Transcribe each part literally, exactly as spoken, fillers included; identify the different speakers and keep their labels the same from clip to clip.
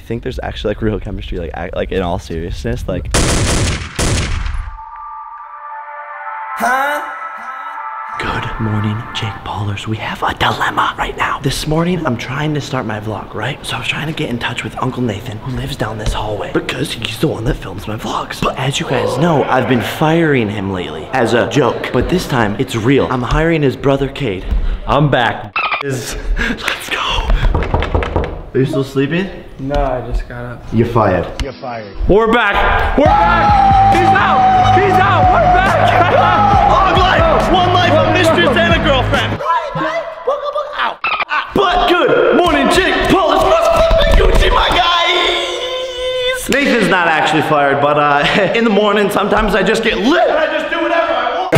Speaker 1: think there's actually like real chemistry, like act, like in all seriousness, like. Huh? Good morning, Jake Paulers. We have a dilemma right now. This morning, I'm trying to start my vlog, right? So I was trying to get in touch with Uncle Nathan, who lives down this hallway, because he's the one that films my vlogs. But as you guys know, I've been firing him lately as a joke. But this time, it's real. I'm hiring his brother, Cade.
Speaker 2: I'm back.
Speaker 1: Let's go. Are you still sleeping?
Speaker 2: No, I just got up.
Speaker 1: You're fired.
Speaker 2: You're fired. We're back. We're back. He's out. He's out. We're back.
Speaker 1: Long life. One life of mistress and a girlfriend. Ow. But good morning, Jake Paulers. Gucci, my guys. Nathan's not actually fired, but uh, in the morning, sometimes I just get lit and I just do whatever I want.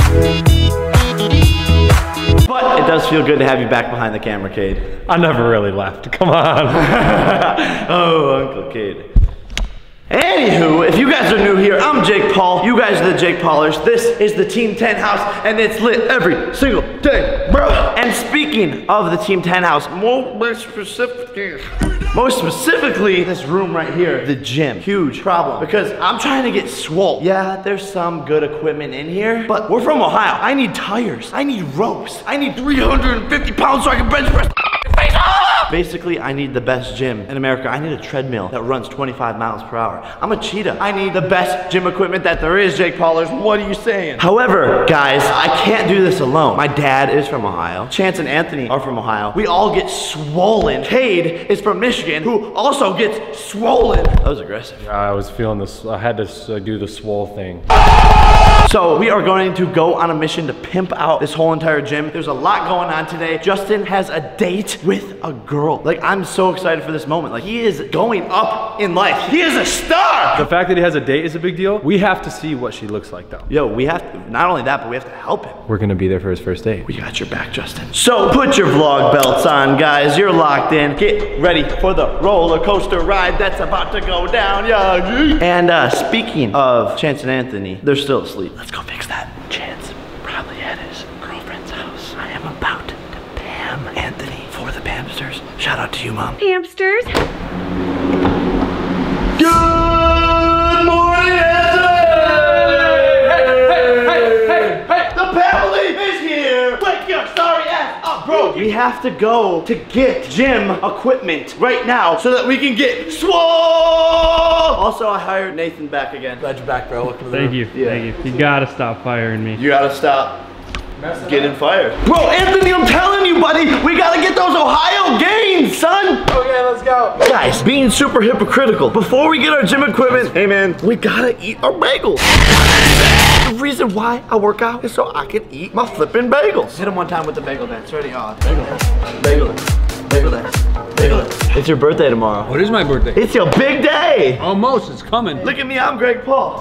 Speaker 1: But it does feel good to have you back behind the camera, Cade.
Speaker 2: I never really left. Come on.
Speaker 1: Oh, Uncle Cade. Anywho, if you guys are new here, I'm Jake Paul. You guys are the Jake Paulers. This is the Team ten house, and it's lit every single day, bro. And speaking of the Team ten house, more specifically, most specifically, this room right here, the gym. Huge problem, because I'm trying to get swole. Yeah, there's some good equipment in here, but we're from Ohio. I need tires. I need ropes. I need three hundred fifty pounds so I can bench press face off. Basically, I need the best gym in America. I need a treadmill that runs twenty-five miles per hour. I'm a cheetah. I need the best gym equipment that there is, Jake Paulers. What are you saying? However, guys, I can't do this alone. My dad is from Ohio. Chance and Anthony are from Ohio. We all get swollen. Cade is from Michigan, who also gets swollen. That was aggressive.
Speaker 2: Yeah, I was feeling this. I had to uh, do the swole thing.
Speaker 1: So we are going to go on a mission to pimp out this whole entire gym. There's a lot going on today. Justin has a date with a girl. Like, I'm so excited for this moment. Like, he is going up in life. He is a star.
Speaker 2: The fact that he has a date is a big deal. We have to see what she looks like, though.
Speaker 1: Yo, we have to, not only that, but we have to help him.
Speaker 2: We're gonna be there for his first date.
Speaker 1: We got your back, Justin. So put your vlog belts on, guys. You're locked in. Get ready for the roller coaster ride that's about to go down, yeah. And uh, speaking of Chance and Anthony, they're still asleep. Let's go fix that. Chance probably at his girlfriend's house. I am about to Pam Anthony for the Pamsters. Shout out to you, Mom.
Speaker 3: Hamsters.
Speaker 1: Good morning, Anthony! Hey, hey, hey, hey, hey! The family is here! Wake your sorry ass up, bro! We have to go to get gym equipment right now so that we can get swole! Also, I hired Nathan back again. Glad you're back, bro. Welcome to the
Speaker 4: Thank
Speaker 1: room.
Speaker 4: you,
Speaker 1: Yeah.
Speaker 4: thank you. You gotta stop firing me.
Speaker 1: You gotta stop getting fired. Bro, Anthony, I'm telling you, buddy, we gotta get those Ohio gains, son!
Speaker 2: Okay, let's go.
Speaker 1: Guys, being super hypocritical. Before we get our gym equipment, hey man, we gotta eat our bagels. The reason why I work out is so I can eat my flipping bagels. Hit him one time with the bagel dance. Ready? On. Bagel dance. Bagel dance. Bagel dance. Bagel dance. It's your birthday tomorrow.
Speaker 5: What is my birthday?
Speaker 1: It's your big day.
Speaker 5: Almost, it's coming.
Speaker 1: Look at me, I'm Greg Paul.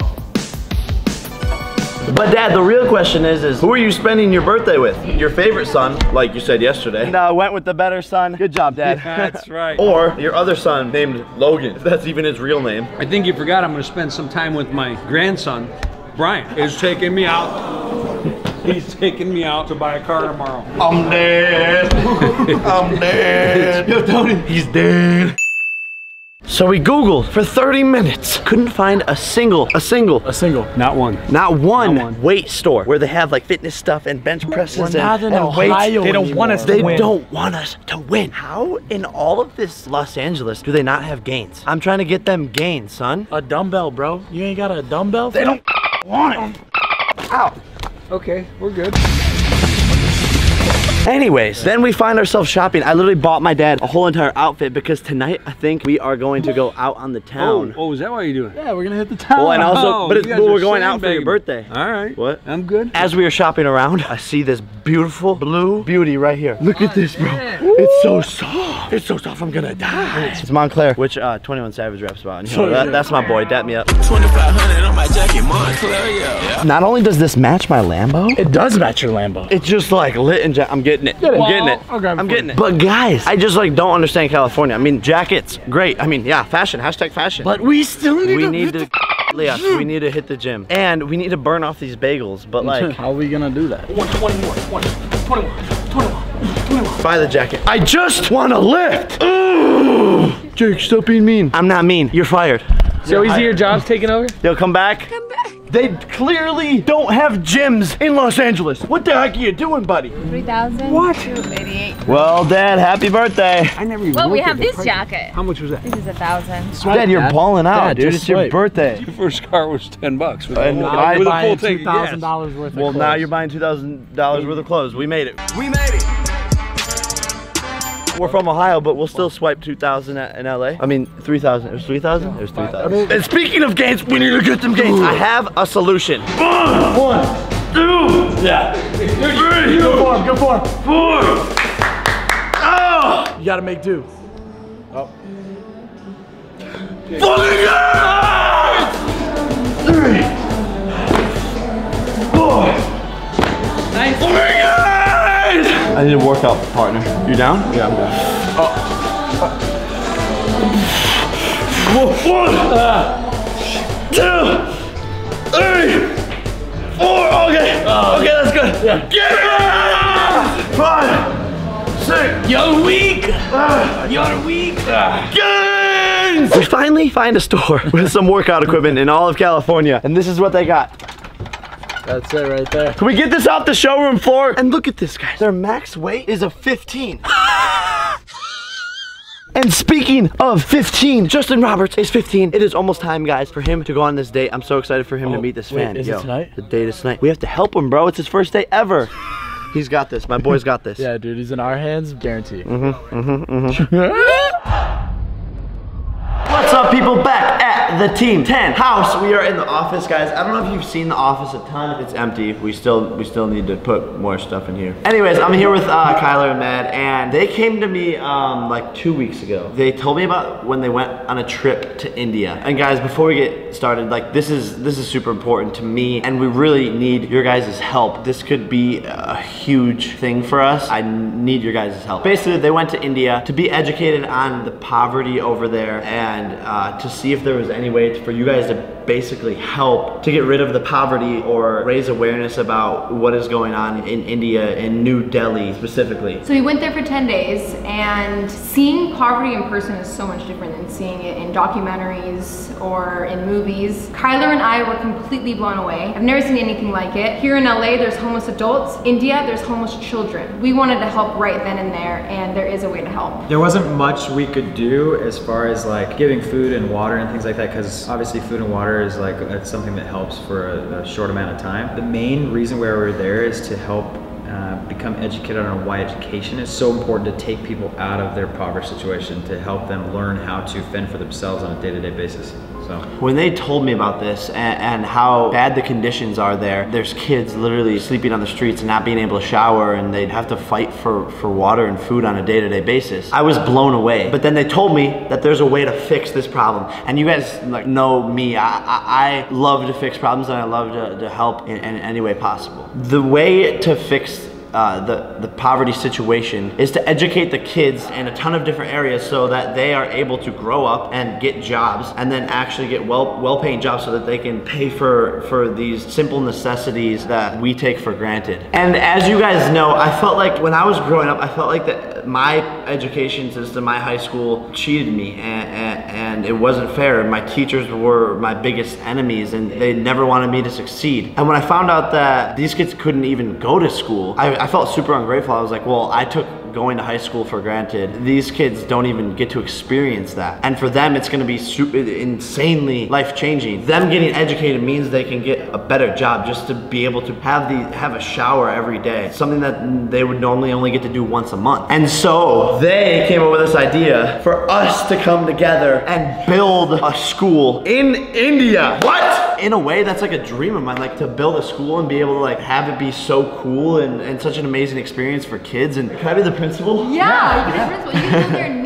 Speaker 1: But Dad, the real question is, is who are you spending your birthday with? Your favorite son, like you said yesterday. No, went with the better son. Good job, Dad.
Speaker 5: That's right.
Speaker 1: Or your other son named Logan, if that's even his real name.
Speaker 5: I think you forgot I'm gonna spend some time with my grandson, Brian. He's taking me out. He's taking me out to buy a car tomorrow.
Speaker 1: I'm dead. I'm dead. Yo, Tony, he's dead. So we Googled for thirty minutes. Couldn't find a single, a single,
Speaker 5: A single, not one.
Speaker 1: not one,
Speaker 5: Not one.
Speaker 1: weight store where they have like fitness stuff and bench presses and,
Speaker 4: not in
Speaker 1: and
Speaker 4: Ohio
Speaker 1: weights.
Speaker 5: They don't want us to
Speaker 1: They
Speaker 5: win.
Speaker 1: don't want us to win. How in all of this Los Angeles do they not have gains? I'm trying to get them gains, son.
Speaker 4: A dumbbell, bro. You ain't got a dumbbell?
Speaker 1: They don't want it. Ow.
Speaker 5: Okay, we're good.
Speaker 1: Anyways, then we find ourselves shopping. I literally bought my dad a whole entire outfit because tonight I think we are going to go out on the
Speaker 5: Oh,
Speaker 1: town.
Speaker 5: oh, is that why you're doing?
Speaker 4: Yeah, we're gonna hit the town.
Speaker 1: Oh, and also,
Speaker 5: Oh,
Speaker 1: but,
Speaker 5: you
Speaker 1: it's,
Speaker 5: guys
Speaker 1: but
Speaker 5: are
Speaker 1: we're going out for your
Speaker 5: sandbagging.
Speaker 1: birthday.
Speaker 5: All right.
Speaker 1: What?
Speaker 5: I'm good.
Speaker 1: As we were shopping around, I see this beautiful blue beauty right here. Look at this, bro. It's so soft. It's so soft, I'm gonna die. It's Montclair, which uh, twenty-one Savage raps about. And, you know, that, that's my boy, dap me up.
Speaker 6: twenty-five hundred on my jacket, Montclair, yeah.
Speaker 1: Not only does this match my Lambo,
Speaker 4: It does match your Lambo.
Speaker 1: it's just like lit and ja I'm getting it. I'm getting it.
Speaker 4: I'll grab it
Speaker 1: I'm
Speaker 4: for
Speaker 1: getting
Speaker 4: you.
Speaker 1: it. But guys, I just like don't understand California. I mean, jackets, great. I mean, yeah, fashion, hashtag fashion.
Speaker 4: But we still need
Speaker 1: we
Speaker 4: to
Speaker 1: need
Speaker 4: hit
Speaker 1: to, yes, we need to hit the gym. And we need to burn off these bagels, but
Speaker 4: the-
Speaker 1: like,
Speaker 4: How are we gonna do that?
Speaker 6: one twenty more, twenty, twenty-one, twenty-one,
Speaker 1: Buy the jacket. I just want to lift. Ugh. Jake, stop being mean. I'm not mean. You're fired.
Speaker 2: So easy your job's taken over?
Speaker 1: They'll come back. Come back. They clearly don't have gyms in Los Angeles. What the heck are you doing, buddy?
Speaker 3: three thousand.
Speaker 1: What?
Speaker 3: eighty-eight.
Speaker 1: Well, Dad, happy birthday.
Speaker 5: I never even
Speaker 3: Well, we
Speaker 5: looked
Speaker 3: have
Speaker 5: at the
Speaker 3: this
Speaker 5: price.
Speaker 3: jacket.
Speaker 5: How much was that?
Speaker 3: This is a thousand.
Speaker 1: Dad, you're
Speaker 4: Dad.
Speaker 1: balling out,
Speaker 4: Dad,
Speaker 1: dude.
Speaker 4: just
Speaker 1: It's your
Speaker 4: swipe.
Speaker 1: birthday.
Speaker 5: Your first car was ten bucks. With a
Speaker 1: And
Speaker 5: whole-
Speaker 1: I
Speaker 5: with a
Speaker 1: buy
Speaker 5: full
Speaker 4: two
Speaker 5: tank of
Speaker 4: thousand
Speaker 5: gas.
Speaker 4: dollars worth of
Speaker 1: Well,
Speaker 4: clothes.
Speaker 1: now you're buying two thousand dollars worth of clothes. We made it. We made it. We're from Ohio, but we'll still swipe two thousand in L A. I mean, three thousand. It was three thousand? It was three thousand. And speaking of gains, we need to get them gains. I have a solution. One, two, yeah. Three,
Speaker 4: Go for him, go for him.
Speaker 1: four. Oh!
Speaker 4: You gotta make do.
Speaker 1: Fucking yes! Three, four. Nice. Fucking yes! I need a workout partner. You down?
Speaker 5: Yeah, I'm done.
Speaker 1: One, two, three, four. Okay, okay, that's good. Yeah. Get it! Five, six. You're weak. You're weak. Gains! We finally find a store with some workout equipment in all of California, and this is what they got.
Speaker 4: That's it right there.
Speaker 1: Can we get this off the showroom floor? And look at this, guys. Their max weight is a fifteen. And speaking of fifteen, Justin Roberts is fifteen. It is almost time, guys, for him to go on this date. I'm so excited for him to meet this
Speaker 4: wait,
Speaker 1: fan.
Speaker 4: is it tonight?
Speaker 1: The date is tonight. We have to help him, bro. It's his first date ever. He's got this. My boy's got this.
Speaker 4: Yeah, dude, he's in our hands, guarantee.
Speaker 1: What's up, people? Back at the Team ten house. We are in the office, guys. I don't know if you've seen the office a ton. It's empty. We still we still need to put more stuff in here. Anyways, I'm here with uh, Kyler and Mad, and they came to me um, like two weeks ago. They told me about when they went on a trip to India. And guys, before we get started, like this is this is super important to me, and we really need your guys' help. This could be a huge thing for us. I need your guys' help. Basically, they went to India to be educated on the poverty over there, and uh, to see if there was any way to, for you guys to basically help to get rid of the poverty or raise awareness about what is going on in India, in New Delhi specifically.
Speaker 3: So we went there for ten days, and seeing poverty in person is so much different than seeing it in documentaries or in movies. Kyler and I were completely blown away. I've never seen anything like it. Here in L A, there's homeless adults. India, there's homeless children. We wanted to help right then and there, and there is a way to help.
Speaker 7: There wasn't much we could do as far as like giving food and water and things like that, because obviously food and water is like it's something that helps for a, a short amount of time. The main reason why we're there is to help uh, become educated on why education is so important, to take people out of their poverty situation, to help them learn how to fend for themselves on a day-to-day basis. So
Speaker 1: when they told me about this and, and how bad the conditions are there, there's kids literally sleeping on the streets and not being able to shower, and they'd have to fight for, for water and food on a day-to-day basis. I was blown away. But then they told me that there's a way to fix this problem. And you guys like know me, I, I, I love to fix problems, and I love to, to help in, in any way possible. The way to fix Uh, the, the poverty situation is to educate the kids in a ton of different areas so that they are able to grow up and get jobs, and then actually get well well-paying jobs so that they can pay for for these simple necessities that we take for granted. And as you guys know, I felt like when I was growing up, I felt like that my education system, my high school cheated me, and, and, and it wasn't fair. My teachers were my biggest enemies, and they never wanted me to succeed. And when I found out that these kids couldn't even go to school, I I felt super ungrateful. I was like, well, I took going to high school for granted. These kids don't even get to experience that. And for them, it's gonna be super insanely life-changing. Them getting educated means they can get a better job, just to be able to have the have a shower every day, something that they would normally only get to do once a month. And so they came up with this idea for us to come together and build a school in India. What? In a way, that's like a dream of mine, like to build a school and be able to like have it be so cool and, and such an amazing experience for kids. And can I be the principal?
Speaker 3: Yeah, you can be the principal. You can go there and meet the kids.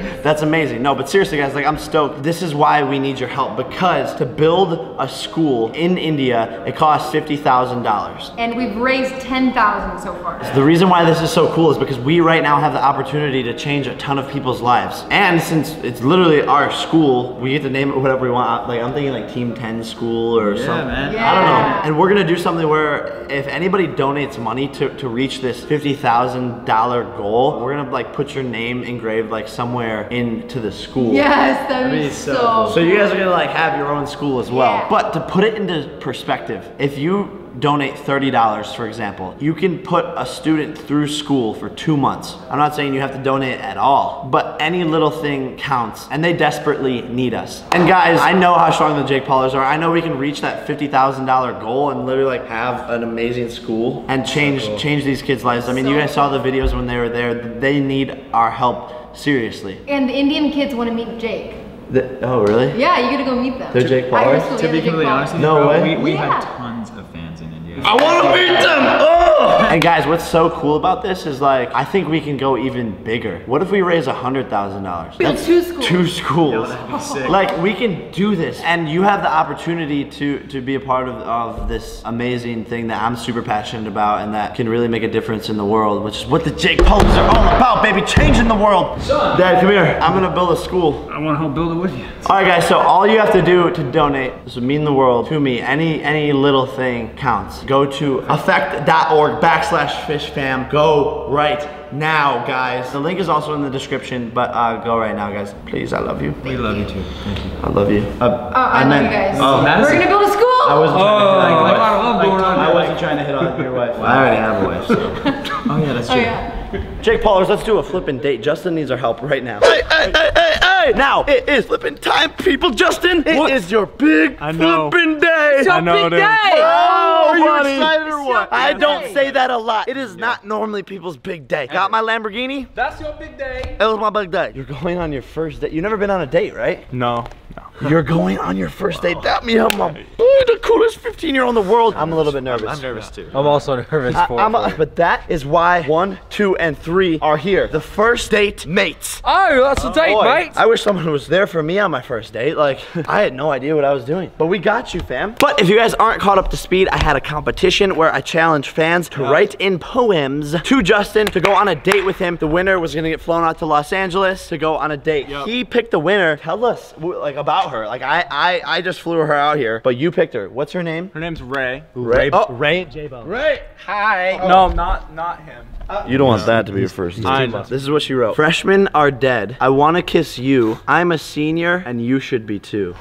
Speaker 1: That's amazing. No, but seriously, guys, like I'm stoked. This is why we need your help, because to build a school in India, it costs fifty thousand dollars.
Speaker 3: And we've raised ten thousand so far.
Speaker 1: The reason why this is so cool is because we right now have the opportunity to change a ton of people's lives. And since it's literally our school, we get to name it whatever we want. Like I'm thinking like Team ten School or
Speaker 7: Yeah,
Speaker 1: something.
Speaker 7: man.
Speaker 3: Yeah.
Speaker 1: I don't know. And we're gonna do something where if anybody donates money to, to reach this fifty thousand dollar goal, we're gonna like put your name engraved like somewhere into the school.
Speaker 3: Yes, that'd be
Speaker 7: That'd be so
Speaker 3: so
Speaker 7: cool.
Speaker 1: So you guys are gonna like have your own school as well.
Speaker 3: Yeah.
Speaker 1: But to put it into perspective, if you donate thirty dollars, for example, you can put a student through school for two months. I'm not saying you have to donate at all, but any little thing counts, and they desperately need us. And guys, I know how strong the Jake Paulers are. I know we can reach that fifty thousand dollar goal and literally like have an amazing school and change
Speaker 7: cool.
Speaker 1: change these kids' lives. I mean, you guys saw the videos when they were there. They need our help seriously.
Speaker 3: And the Indian kids want to meet Jake.
Speaker 1: The- oh, really?
Speaker 3: Yeah, you gotta go meet them.
Speaker 1: They're Jake
Speaker 3: I
Speaker 1: Paulers?
Speaker 3: wrestle-
Speaker 7: To
Speaker 3: yeah,
Speaker 7: be
Speaker 3: they're Jake
Speaker 7: completely
Speaker 3: Paulers.
Speaker 7: honest with you,
Speaker 1: No
Speaker 7: bro,
Speaker 1: way.
Speaker 7: we, we
Speaker 3: Yeah.
Speaker 7: have tons of fans in India.
Speaker 1: I want to beat them! Oh! And guys, what's so cool about this is like, I think we can go even bigger. What if we raise one hundred thousand dollars?
Speaker 3: Build two schools.
Speaker 1: Two schools.
Speaker 7: that'd be sick.
Speaker 1: Like, we can do this. And you have the opportunity to, to be a part of, of this amazing thing that I'm super passionate about and that can really make a difference in the world, which is what the Jake Paulers are all about, baby. Changing the world.
Speaker 5: Son.
Speaker 1: Dad, come here. I'm gonna build a school.
Speaker 5: I want to help build it with you.
Speaker 1: All right, guys, so all you have to do to donate, this would mean the world to me. Any any little thing counts. Go to affect.org backslash fish fam. Go right now, guys. The link is also in the description, but uh, go right now, guys. Please, I love you.
Speaker 7: We love you too. Thank you.
Speaker 1: I love you. Uh,
Speaker 3: Oh, I, love
Speaker 1: meant-
Speaker 3: you guys.
Speaker 1: Oh,
Speaker 3: We're
Speaker 7: Madison.
Speaker 3: gonna build a school.
Speaker 1: I wasn't trying
Speaker 5: Oh,
Speaker 1: to hit on
Speaker 5: like,
Speaker 1: your
Speaker 5: I
Speaker 1: wife.
Speaker 5: love going on.
Speaker 1: I wasn't trying to hit on your wife. I already have a wife, so.
Speaker 7: Oh yeah, that's
Speaker 3: Oh
Speaker 7: true.
Speaker 3: yeah.
Speaker 1: Jake Paulers, let's do a flipping date. Justin needs our help right now. Hey, hey, hey, hey, hey! Now, it is flipping time, people. Justin, it
Speaker 4: What?
Speaker 1: is your big
Speaker 4: I know.
Speaker 1: flipping day.
Speaker 4: I know, dude.
Speaker 1: Oh, are you
Speaker 4: buddy.
Speaker 1: excited or what?
Speaker 3: your
Speaker 1: I
Speaker 3: big
Speaker 1: don't
Speaker 3: day.
Speaker 1: say that a lot. It is not normally people's big day. Got my Lamborghini?
Speaker 5: That's your big day.
Speaker 1: It was my big day. You're going on your first date. You've never been on a date, right?
Speaker 4: No.
Speaker 1: You're going on your first date. That means I'm a, the coolest fifteen year old in the world. I'm a little bit nervous.
Speaker 7: I'm nervous too.
Speaker 4: I'm also nervous
Speaker 1: I-
Speaker 4: for
Speaker 1: I'm a-
Speaker 4: for-
Speaker 1: but that is why one, two, and three are here. The first date mates.
Speaker 5: Oh, that's a date,
Speaker 1: Boy,
Speaker 5: mate.
Speaker 1: I wish someone was there for me on my first date. Like, I had no idea what I was doing. But we got you, fam. But if you guys aren't caught up to speed, I had a competition where I challenged fans to write in poems to Justin to go on a date with him. The winner was gonna get flown out to Los Angeles to go on a date. He picked the winner. Tell us, w- like, about her. Like, I, I, I just flew her out here, but you picked her. What's her name?
Speaker 4: Her name's Ray.
Speaker 1: Ray. Oh,
Speaker 4: Ray J-Bone.
Speaker 1: Ray. Hi.
Speaker 4: No, not not him.
Speaker 1: You don't want that to be your first date.
Speaker 4: I know.
Speaker 1: This is what she wrote. Freshmen are dead. I want to kiss you. I'm a senior and you should be too.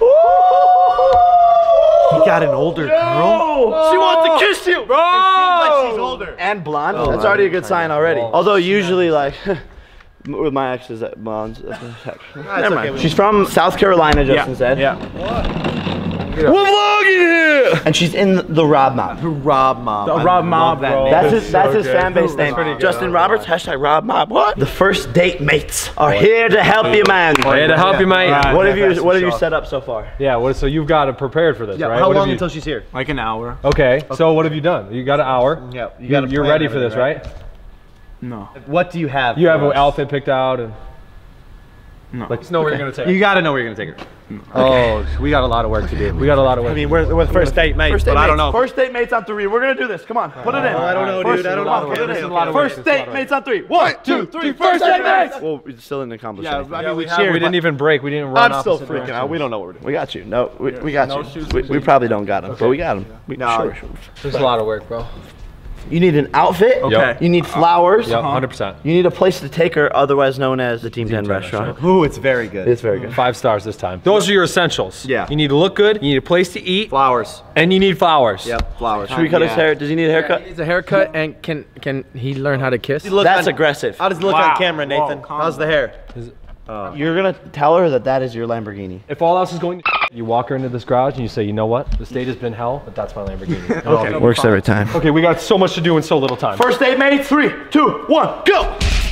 Speaker 1: He got an older girl. She wants to kiss you. Bro. It seems like she's older. And blonde. That's already a good sign already. Although usually like with my exes, that blondes. Never mind. She's from South Carolina, Justin said.
Speaker 4: Yeah.
Speaker 1: We're vlogging here. And she's in the Rob Mob.
Speaker 7: Rob Mob.
Speaker 4: The
Speaker 7: I
Speaker 4: Rob
Speaker 7: love
Speaker 4: Mob,
Speaker 7: that
Speaker 4: bro.
Speaker 7: name.
Speaker 1: That's
Speaker 4: That's
Speaker 1: his, that's
Speaker 4: so
Speaker 1: his
Speaker 4: good.
Speaker 1: fan base
Speaker 4: That's
Speaker 1: name.
Speaker 4: pretty good.
Speaker 1: Justin Roberts, hashtag Rob Mob. What? The first date mates are here to help you, man.
Speaker 5: Here to help you, mate.
Speaker 4: Right.
Speaker 1: What have
Speaker 4: That's
Speaker 1: you What have
Speaker 4: for
Speaker 1: you
Speaker 4: sure.
Speaker 1: set up so far?
Speaker 5: Yeah, what, so you've got it prepared for this, right?
Speaker 7: How
Speaker 5: What have
Speaker 7: long
Speaker 5: you-
Speaker 7: until she's here?
Speaker 4: Like an hour.
Speaker 5: Okay, so what have you done? You got an hour.
Speaker 7: Yeah,
Speaker 5: You
Speaker 7: you got a
Speaker 5: You're
Speaker 7: plan
Speaker 5: ready
Speaker 7: and
Speaker 5: for this,
Speaker 7: everything,
Speaker 5: right?
Speaker 4: No.
Speaker 7: What do you have?
Speaker 5: You have
Speaker 7: for
Speaker 5: an
Speaker 7: us?
Speaker 5: outfit picked out and.
Speaker 4: No.
Speaker 5: Let's know where you're gonna take.
Speaker 7: You gotta know where you're gonna take her.
Speaker 5: Oh, we got a lot of work to do. We got a lot of work.
Speaker 7: I mean, we're, we're the first date, mate.
Speaker 1: First date
Speaker 7: but
Speaker 1: mates.
Speaker 7: I don't know.
Speaker 1: First date mates on three. We're gonna do this. Come on, put it in.
Speaker 7: I don't know,
Speaker 1: First,
Speaker 7: dude. I don't
Speaker 1: come on,
Speaker 7: know.
Speaker 1: put it
Speaker 7: This
Speaker 1: in.
Speaker 7: is a lot of
Speaker 5: work.
Speaker 1: First
Speaker 5: This is a lot
Speaker 1: date
Speaker 5: of
Speaker 1: mates on three. One, two, three. First date mates. Well, we still didn't accomplish
Speaker 7: Yeah,
Speaker 1: anything.
Speaker 7: I mean, we
Speaker 5: have-
Speaker 7: cheered.
Speaker 5: we didn't
Speaker 7: but
Speaker 5: even break. We didn't run.
Speaker 7: I'm still
Speaker 5: opposite
Speaker 7: freaking out.
Speaker 5: directions.
Speaker 7: We don't know what we're doing.
Speaker 1: We got you. No, we, we got
Speaker 5: no
Speaker 1: you.
Speaker 5: shoes
Speaker 1: We,
Speaker 5: this
Speaker 1: we
Speaker 5: week.
Speaker 1: probably don't got him, but we got him. We,
Speaker 7: No.
Speaker 1: sure, sure.
Speaker 5: There's a lot of work, bro.
Speaker 1: You need an outfit.
Speaker 5: Okay.
Speaker 1: You need flowers.
Speaker 5: Yep, one hundred percent.
Speaker 1: You need a place to take her, otherwise known as the Team ten restaurant.
Speaker 7: Ooh, it's very good.
Speaker 1: It's very good.
Speaker 5: Five stars this time. Those are your essentials.
Speaker 7: Yeah.
Speaker 5: You need to look good. You need a place to eat,
Speaker 7: Flowers.
Speaker 5: and you need flowers.
Speaker 7: Yep, flowers.
Speaker 1: Should we cut his hair? Does he need a haircut?
Speaker 4: He needs a haircut, and can can he learn how to kiss?
Speaker 1: That's aggressive.
Speaker 7: How does it look
Speaker 4: Wow.
Speaker 7: on camera, Nathan?
Speaker 4: Whoa, calm
Speaker 7: How's the hair?
Speaker 1: You're gonna tell her that that is your Lamborghini.
Speaker 5: If all else is going, to you walk her into this garage and you say, you know what? The state has been hell, but that's my Lamborghini. okay.
Speaker 1: Works every time.
Speaker 5: Okay, we got so much to do in so little time.
Speaker 1: First date mates, three, two, one, go!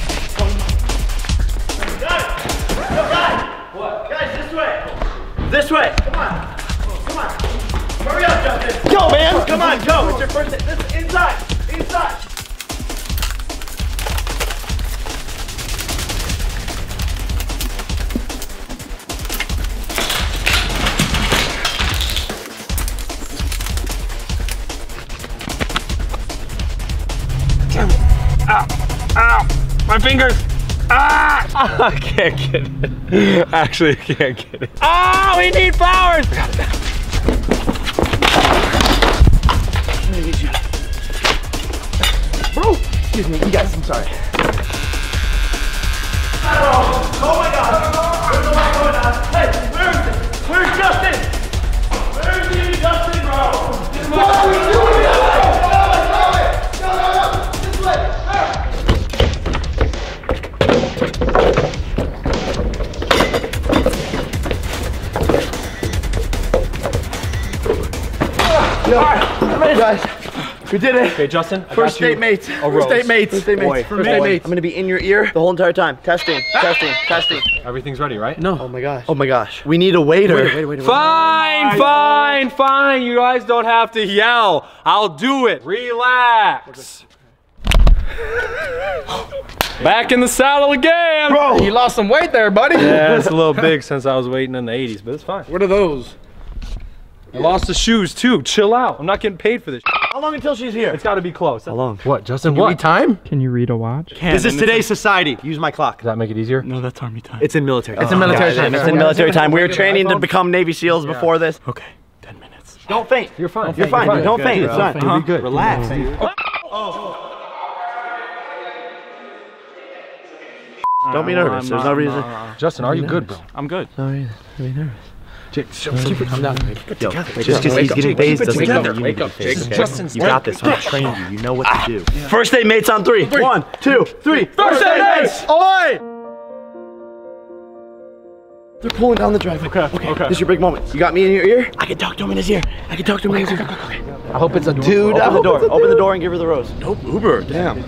Speaker 1: What? Guys, this way! This way! Come on! Come on! Hurry up, Justin! Go, man! Come on, go! It's your first date. This inside! Inside!
Speaker 2: fingers. Ah! I can't get it. Actually, I can't get it. Oh, we need flowers. I got it.
Speaker 1: I need you. Bro, excuse me, you guys, I'm sorry. Oh, oh my God. There's a lot going on. Hey, where is it? Where's Justin? Where is he, Justin, bro? What are we doing? Go, go, go, go, go, this way. All right, guys, we did it.
Speaker 2: Okay, Justin.
Speaker 1: First date mates. First date mates. First date mates. First date mates. I'm gonna be in your ear the whole entire time. Testing, testing, testing.
Speaker 2: Everything's ready, right?
Speaker 4: No.
Speaker 1: Oh my gosh. Oh my gosh. We need a waiter. Wait, wait, wait, wait.
Speaker 2: Fine, fine, fine. You guys don't have to yell. I'll do it. Relax. Back in the saddle again.
Speaker 4: Bro, you lost some weight there, buddy.
Speaker 2: Yeah, it's a little big since I was waiting in the eighties, but it's fine.
Speaker 4: What are those?
Speaker 2: I lost the shoes too. Chill out. I'm not getting paid for this.
Speaker 1: How long until she's here?
Speaker 2: It's got to be close.
Speaker 1: How long?
Speaker 4: What, Justin?
Speaker 2: What?
Speaker 4: What time?
Speaker 8: Can you read a watch?
Speaker 1: This is today's society. Use my clock.
Speaker 2: Does that make it easier?
Speaker 4: No, that's army time.
Speaker 1: It's in military.
Speaker 4: It's in military
Speaker 1: Yeah,
Speaker 4: time.
Speaker 1: It's in military time. We were training to become Navy SEALs before this.
Speaker 4: Okay, ten minutes.
Speaker 1: Don't faint.
Speaker 2: You're fine.
Speaker 1: You're fine. Dude. Don't faint. It's fine.
Speaker 2: You'll be good.
Speaker 1: Relax. Don't be nervous. There's no reason.
Speaker 2: Justin, are you good, bro?
Speaker 4: I'm good.
Speaker 1: No reason to be nervous.
Speaker 4: Jake, keep it. Calm down.
Speaker 1: Yo, just because he's getting phased doesn't mean you need
Speaker 4: Wake
Speaker 1: to
Speaker 4: up,
Speaker 1: be phased.
Speaker 4: Jake.
Speaker 1: Okay?
Speaker 2: Justin's
Speaker 1: You got this. I'm training you. You know what to do. First date mates on three. One, two, three. First date mates. Ahoy! They're pulling down the driveway. Okay, okay. This is your big moment. You got me in your ear? I can talk to him in his ear. I can talk to him in his ear.
Speaker 4: I hope it's a
Speaker 1: Dude, open the door. Open the door and give her the rose. Nope, Uber. Damn.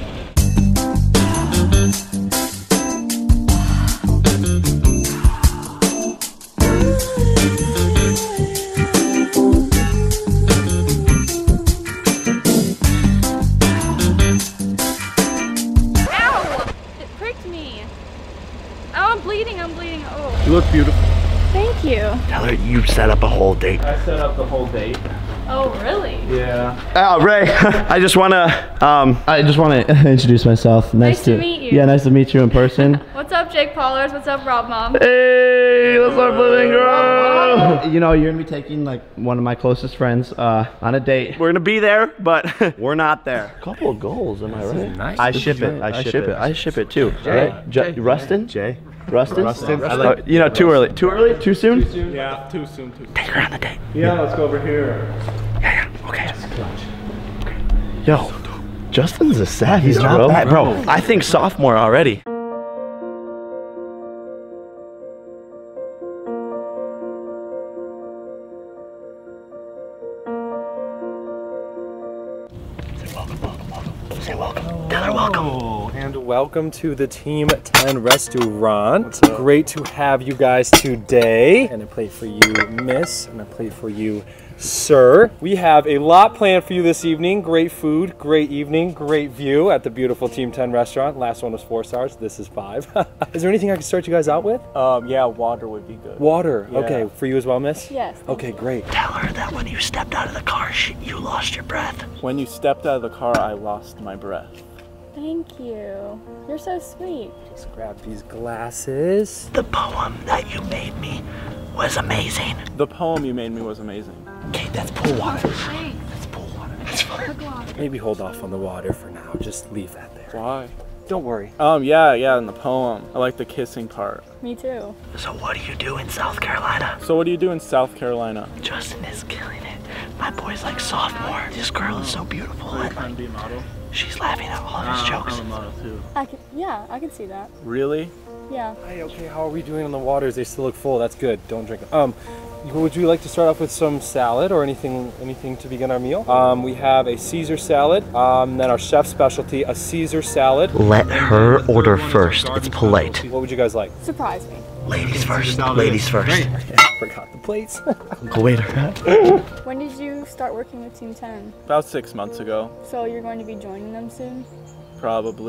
Speaker 4: You look beautiful.
Speaker 9: Thank you.
Speaker 1: Tell her you set up a whole date.
Speaker 2: I set up the whole date.
Speaker 9: Oh, really?
Speaker 2: Yeah.
Speaker 1: Oh, Ray, I just want to, um, I just want to introduce myself. Nice,
Speaker 9: Nice to meet you.
Speaker 1: Yeah, nice to meet you in person.
Speaker 9: What's up, Jake Paulers? What's up, Rob Mom?
Speaker 1: Hey, what's up, living girl? You know, you're gonna be taking like one of my closest friends uh, on a date. We're gonna be there, but we're not there. Couple of goals, am I right?
Speaker 2: Nice.
Speaker 1: I ship it. I ship it. I ship it too.
Speaker 4: Jay.
Speaker 1: Right? J-
Speaker 4: Jay.
Speaker 1: Rustin?
Speaker 4: Jay.
Speaker 1: Rustin?
Speaker 4: Rustin. I
Speaker 1: Uh, you know, too early. Too early? Too soon?
Speaker 4: Yeah, too soon. Too soon.
Speaker 1: Take her on the date.
Speaker 2: Yeah, let's go over here.
Speaker 1: Yeah, yeah. Okay. Yo, Justin's a savage, He's not bro. Bad, bro. I think sophomore already. Say welcome, welcome, welcome. Say welcome. Tell her welcome.
Speaker 10: And welcome to the Team ten restaurant. Great to have you guys today. And I play for you, Miss, and I play for you, Sir. We have a lot planned for you this evening. Great food, great evening, great view at the beautiful Team ten restaurant. Last one was four stars, this is five. Is there anything I can start you guys out with?
Speaker 8: Um, yeah, water would be good.
Speaker 10: Water,
Speaker 8: Yeah.
Speaker 10: okay, for you as well, Miss?
Speaker 9: Yes.
Speaker 10: Okay, great.
Speaker 1: Tell her that when you stepped out of the car, she, you lost your breath.
Speaker 8: When you stepped out of the car, I lost my breath.
Speaker 9: Thank you. You're so sweet.
Speaker 10: Let's grab these glasses.
Speaker 1: The poem that you made me was amazing.
Speaker 8: The poem you made me was amazing.
Speaker 1: Okay, that's pool water.
Speaker 9: Thanks.
Speaker 1: That's pool water. That's fine.
Speaker 10: Maybe hold off on the water for now. Just leave that there.
Speaker 8: Why?
Speaker 10: Don't worry.
Speaker 8: Um, yeah, yeah, in the poem. I like the kissing part.
Speaker 9: Me too.
Speaker 1: So what do you do in South Carolina?
Speaker 8: So what do you do in South Carolina?
Speaker 1: Justin is killing it. My boy's like sophomore. This girl is so beautiful. And
Speaker 8: Trying to be a model?
Speaker 1: she's laughing at all of his jokes.
Speaker 8: I'm a model too.
Speaker 9: I can, yeah, I can see that.
Speaker 8: Really?
Speaker 9: Yeah.
Speaker 10: Hey, okay, how are we doing on the waters? They still look full. That's good. Don't drink them. Um, would you like to start off with some salad or anything anything to begin our meal? Um, we have a Caesar salad, um, then our chef's specialty, a Caesar salad.
Speaker 1: Let her order first. It's polite.
Speaker 10: What would you guys like?
Speaker 9: Surprise me.
Speaker 1: Ladies first. Ladies first.
Speaker 10: Forgot the plates.
Speaker 1: Go waiter.
Speaker 9: When did you start working with Team ten?
Speaker 8: About six months ago,
Speaker 9: So you're going to be joining them soon?
Speaker 8: probably.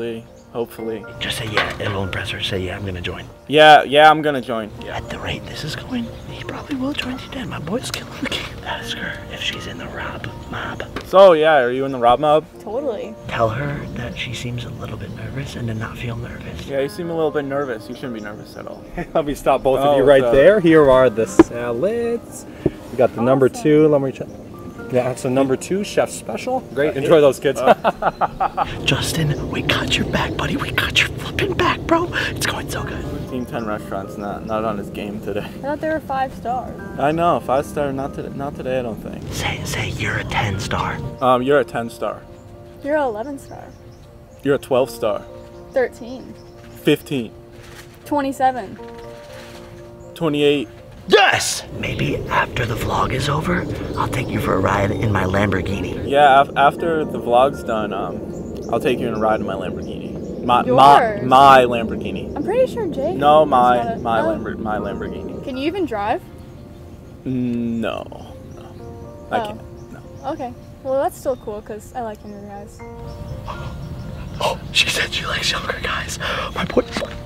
Speaker 8: Hopefully.
Speaker 1: Just say yeah, it'll impress her. Say yeah, I'm gonna join.
Speaker 8: Yeah, yeah, I'm gonna join. Yeah.
Speaker 1: At the rate this is going, he probably will join you then. My boy's killing the game. Ask her if she's in the Rob mob.
Speaker 8: So yeah, are you in the Rob mob?
Speaker 9: Totally.
Speaker 1: Tell her that she seems a little bit nervous and to not feel nervous.
Speaker 8: Yeah, you seem a little bit nervous. You shouldn't be nervous at all.
Speaker 10: Let me stop both
Speaker 8: Oh,
Speaker 10: of you right
Speaker 8: so-
Speaker 10: there. Here are the salads. We got the number two. Let me check. Yeah, that's a number two chef special. Great. Enjoy those, kids.
Speaker 1: Justin, we got your back, buddy. We got your flipping back, bro. It's going so good.
Speaker 8: Team ten Restaurant's not not on his game today.
Speaker 9: I thought they were five stars.
Speaker 8: I know, five star, not today. Not today, I don't think.
Speaker 1: Say, say you're a ten star.
Speaker 8: Um, you're a ten star.
Speaker 9: You're an eleven star.
Speaker 8: You're a twelve star.
Speaker 9: thirteen.
Speaker 8: fifteen.
Speaker 9: twenty-seven.
Speaker 8: twenty-eight.
Speaker 1: Yes! Maybe after the vlog is over, I'll take you for a ride in my Lamborghini.
Speaker 8: Yeah, af after the vlog's done, um, I'll take you on a ride in my Lamborghini. My my,
Speaker 9: Yours?
Speaker 8: my Lamborghini.
Speaker 9: I'm pretty sure Jake.
Speaker 8: No,
Speaker 9: knows
Speaker 8: my
Speaker 9: how to-
Speaker 8: my
Speaker 9: oh.
Speaker 8: Lambor my Lamborghini.
Speaker 9: Can you even drive?
Speaker 8: No, no, I
Speaker 9: Oh.
Speaker 8: can't.
Speaker 9: Okay. Well, that's still cool because I like younger guys.
Speaker 1: Oh, she said she likes younger guys. My boy.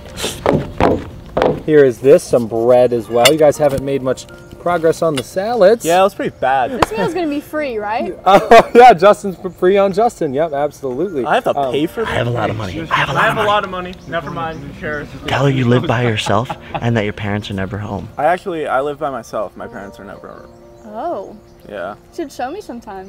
Speaker 10: Here is this, some bread as well. You guys haven't made much progress on the salads.
Speaker 8: Yeah, it was pretty bad.
Speaker 9: This meal's gonna be free, right?
Speaker 10: Oh, yeah, Justin's free on Justin. Yep, absolutely.
Speaker 8: I have to
Speaker 10: Um,
Speaker 8: pay for
Speaker 1: I have a lot of money. I have a lot
Speaker 2: I
Speaker 1: of
Speaker 2: have a
Speaker 1: money.
Speaker 2: lot of money. Never mind. Shares.
Speaker 1: Tell her you live by yourself and that your parents are never home.
Speaker 8: I actually I live by myself. My parents are never.
Speaker 9: Oh.
Speaker 8: Yeah.
Speaker 9: You should show me sometime.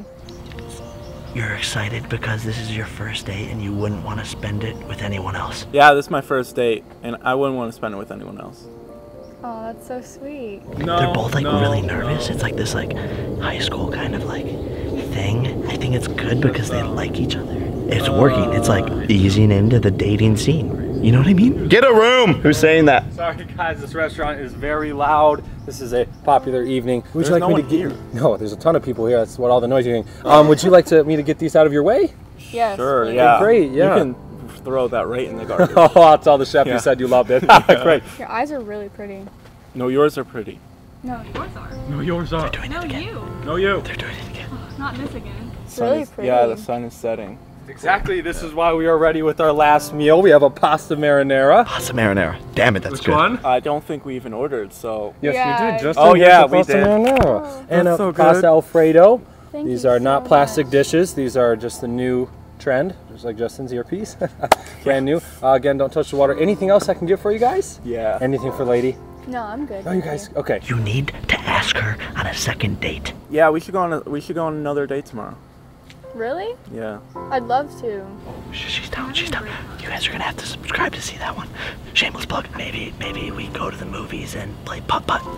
Speaker 1: You're excited because this is your first date and you wouldn't want to spend it with anyone else.
Speaker 8: Yeah, this is my first date, and I wouldn't want to spend it with anyone else.
Speaker 9: Oh, that's so sweet.
Speaker 8: No.
Speaker 1: They're both like
Speaker 8: no,
Speaker 1: really nervous.
Speaker 8: no.
Speaker 1: It's like this like high school kind of like thing. I think it's good because they like each other. It's working. It's like easing into the dating scene. You know what I mean? Get a room. Who's saying that?
Speaker 10: Sorry guys, this restaurant is very loud. This is a popular evening. Would
Speaker 8: There's
Speaker 10: you like
Speaker 8: no
Speaker 10: me
Speaker 8: one
Speaker 10: to get
Speaker 8: here.
Speaker 10: No, there's a ton of people here. That's what all the noise you're hearing. Um, would you like to me to get these out of your way?
Speaker 9: Yes.
Speaker 8: Sure.
Speaker 9: please.
Speaker 8: Yeah.
Speaker 10: great, yeah.
Speaker 8: You can throw that right in the garbage.
Speaker 10: Oh, I'll tell the chef
Speaker 8: Yeah.
Speaker 10: you said you loved it. Great.
Speaker 9: Your eyes are really pretty.
Speaker 8: No, yours are pretty.
Speaker 9: No, yours are.
Speaker 2: No, yours are.
Speaker 1: Doing it again.
Speaker 2: No, you.
Speaker 1: They're doing it again.
Speaker 9: Not this again. It's
Speaker 8: Sun
Speaker 9: really
Speaker 8: is-
Speaker 9: pretty.
Speaker 8: Yeah, the sun is setting.
Speaker 10: Exactly. This is why we are ready with our last meal. We have a pasta marinara.
Speaker 1: Pasta marinara. Damn it, that's
Speaker 2: Which
Speaker 1: good.
Speaker 2: one?
Speaker 8: I don't think we even ordered, so.
Speaker 10: Yes,
Speaker 9: Yeah.
Speaker 10: we did. Just
Speaker 8: Oh,
Speaker 10: here's
Speaker 8: yeah,
Speaker 10: the
Speaker 8: we
Speaker 10: pasta
Speaker 8: did.
Speaker 10: marinara. and a
Speaker 8: That's so good.
Speaker 10: pasta alfredo.
Speaker 9: Thank
Speaker 10: These
Speaker 9: you
Speaker 10: are not
Speaker 9: so
Speaker 10: plastic
Speaker 9: much.
Speaker 10: dishes. These are just the new trend, just like Justin's earpiece. Brand new. Uh, again, don't touch the water. Anything else I can get for you guys?
Speaker 8: Yeah.
Speaker 10: Anything for lady?
Speaker 9: No, I'm good.
Speaker 10: Oh, you
Speaker 9: thank
Speaker 10: guys. Okay.
Speaker 1: You need to ask her on a second date.
Speaker 8: Yeah, we should go on. A, we should go on another date tomorrow.
Speaker 9: Really?
Speaker 8: Yeah.
Speaker 9: I'd love to.
Speaker 1: Sh- She's down, she's down. You guys are gonna have to subscribe to see that one. Shameless plug. Maybe, maybe we go to the movies and play putt putt.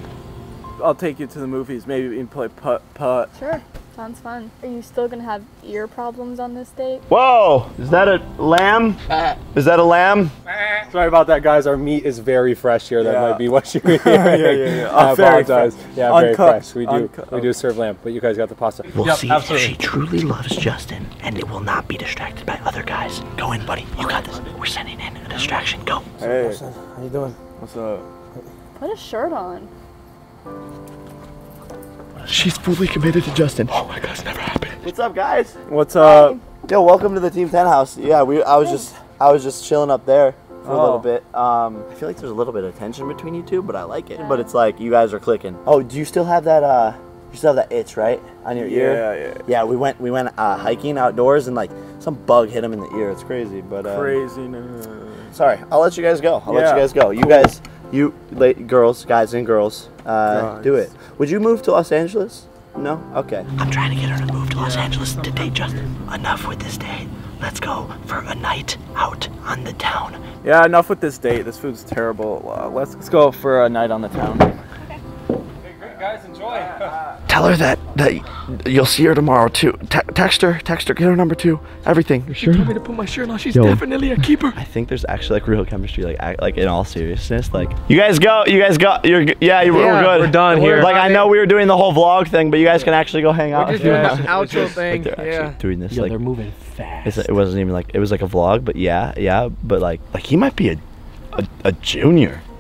Speaker 8: I'll take you to the movies. Maybe we can play putt putt.
Speaker 9: Sure. Sounds fun. Are you still gonna have ear problems on this date?
Speaker 1: Whoa! Is that a lamb? Is that a lamb?
Speaker 10: Sorry about that, guys. Our meat is very fresh here. That
Speaker 8: Yeah.
Speaker 10: might be what you hear.
Speaker 8: Yeah, yeah, yeah.
Speaker 10: I
Speaker 8: Oh, very
Speaker 10: apologize.
Speaker 8: fresh.
Speaker 10: Yeah, very
Speaker 8: Uncut.
Speaker 10: fresh. We do.
Speaker 8: Uncut.
Speaker 10: We do serve lamb, but you guys got the pasta.
Speaker 1: We'll
Speaker 10: Yep,
Speaker 1: see
Speaker 10: absolutely.
Speaker 1: if she truly loves Justin and it will not be distracted by other guys. Go in, buddy. You got this. We're sending in a distraction. Go.
Speaker 8: Hey,
Speaker 10: How you doing?
Speaker 8: what's up?
Speaker 9: Put a shirt on.
Speaker 1: She's fully committed to Justin. Oh my gosh, never happened. What's up, guys?
Speaker 8: What's up?
Speaker 1: Yo, welcome to the Team ten house. Yeah, we. I was just, I was just chilling up there for a
Speaker 8: Oh.
Speaker 1: little bit. Um, I feel like there's a little bit of tension between you two, but I like it. But it's like you guys are clicking. Oh, do you still have that? Uh, you still have that itch, right, on your ear?
Speaker 8: Yeah, yeah.
Speaker 1: Yeah, we went, we went uh, hiking outdoors, and like some bug hit him in the ear. It's crazy, but uh,
Speaker 8: Craziness.
Speaker 1: sorry. I'll let you guys go. I'll let
Speaker 8: Yeah.
Speaker 1: you guys go. You guys, you late girls, guys and girls, uh,
Speaker 8: Guys.
Speaker 1: do it. Would you move to Los Angeles? No? Okay. I'm trying to get her to move to Los Angeles to date Justin. Enough with this date. Let's go for a night out on the town.
Speaker 8: Yeah, enough with this date. This food's terrible. Uh, let's, let's go for a night on the town.
Speaker 10: Guys, enjoy.
Speaker 1: Tell her that, that you'll see her tomorrow too. Te text her, text her, get her number two, everything. You sure?
Speaker 2: Told me to put my shirt on. She's
Speaker 1: Yo.
Speaker 2: definitely a keeper.
Speaker 1: I think there's actually like real chemistry, like act, like in all seriousness, like you guys go, you guys go, you're g- yeah, you,
Speaker 4: Yeah,
Speaker 1: we're good.
Speaker 4: we're done here.
Speaker 1: Like I know we were doing the whole vlog thing, but you guys can actually go hang out.
Speaker 4: We're just
Speaker 1: if you
Speaker 4: doing
Speaker 1: want.
Speaker 4: the outro
Speaker 1: Like,
Speaker 4: thing.
Speaker 1: they're actually
Speaker 4: Yeah.
Speaker 1: doing this.
Speaker 4: Yo,
Speaker 1: like
Speaker 4: they're moving fast.
Speaker 1: it's, it wasn't even like it was like a vlog, but yeah, yeah, but like like he might be a a, a junior.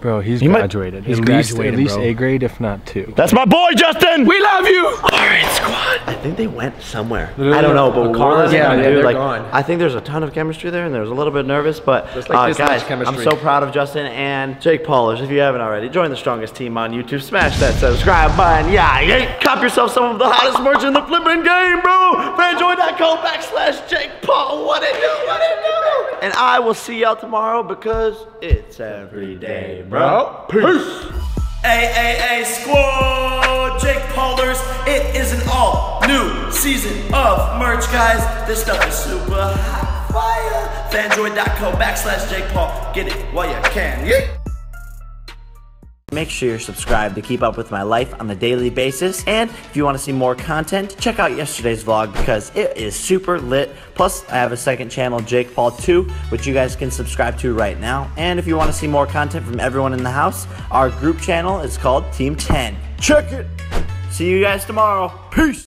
Speaker 10: Bro, he's
Speaker 1: He might-
Speaker 10: graduated.
Speaker 4: he's
Speaker 10: at least,
Speaker 4: graduated,
Speaker 10: at least
Speaker 4: bro.
Speaker 10: A grade, if not two.
Speaker 1: That's my boy, Justin!
Speaker 4: We love you.
Speaker 1: All right, squad. I think they went somewhere.
Speaker 10: Literally,
Speaker 1: I don't know, but
Speaker 10: the car
Speaker 1: we're
Speaker 10: is
Speaker 1: letting
Speaker 4: gone,
Speaker 1: them
Speaker 4: yeah,
Speaker 1: do,
Speaker 4: they're
Speaker 1: like,
Speaker 4: gone.
Speaker 1: I think there's a ton of chemistry there, and there's a little bit nervous, but
Speaker 4: Just like
Speaker 1: uh,
Speaker 4: this much
Speaker 1: guys,
Speaker 4: chemistry.
Speaker 1: I'm so proud of Justin and Jake Paulers. If you haven't already, join the strongest team on YouTube. Smash that subscribe button. Yeah, yeah. Cop yourself some of the hottest merch in the flipping game, bro. Fanjoy.com backslash Jake Paul. What it do? What it do? And I will see y'all tomorrow because it's every day, bro. Peace. Hey, hey, hey, squad, Jake Paulers. It is an all new season of merch, guys. This stuff is super hot fire. Fanjoy.com backslash Jake Paul. Get it while you can. Yeah. Make sure you're subscribed to keep up with my life on a daily basis. And if you want to see more content, check out yesterday's vlog because it is super lit. Plus, I have a second channel, Jake Paul two, which you guys can subscribe to right now. And if you want to see more content from everyone in the house, our group channel is called Team ten. Check it. See you guys tomorrow. Peace.